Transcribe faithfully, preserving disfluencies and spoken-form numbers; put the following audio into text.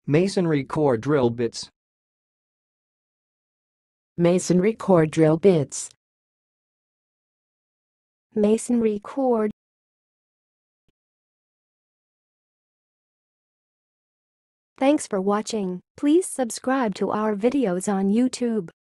Masonry core drill bits. Masonry core drill bits. Masonry cord. Thanks for watching. Please subscribe to our videos on YouTube.